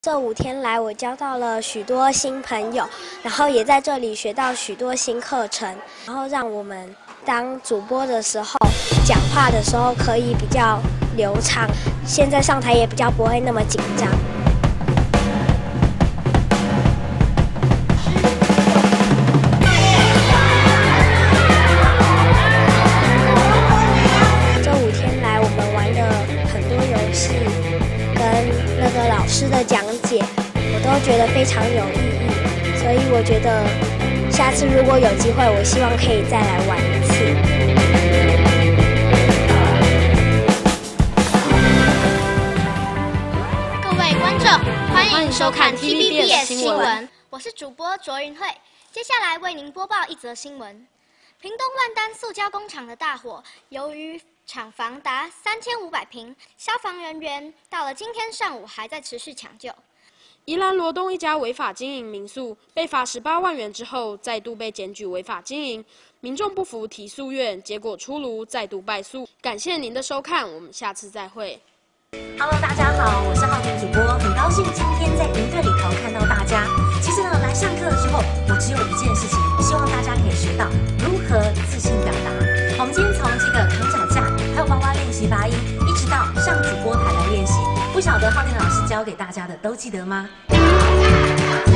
这5天来，我交到了许多新朋友，然后也在这里学到许多新课程，然后让我们当主播的时候，讲话的时候可以比较流畅，现在上台也比较不会那么紧张。这5天来，我们玩了很多游戏，跟那个老师的讲解，我都觉得非常有意义，所以我觉得下次如果有机会，我希望可以再来玩一次。 各位观众，欢迎收看 TVBS 新闻，我是主播卓云慧，接下来为您播报一则新闻：屏东万丹塑胶工厂的大火，由于厂房达3500平，消防人员到了今天上午还在持续抢救。 宜兰罗东一家违法经营民宿被罚18万元之后，再度被检举违法经营，民众不服提诉愿，结果出炉，再度败诉。感谢您的收看，我们下次再会。 Hello， 大家好，我是浩婷主播，很高兴今天在营队里头看到大家。其实呢，来上课的时候，我只有一件事情，希望大家可以学到如何自信表达。我们今天从这个扛脚架，还有包括练习发音，一直到上主播台来练习。不晓得浩婷老师教给大家的都记得吗？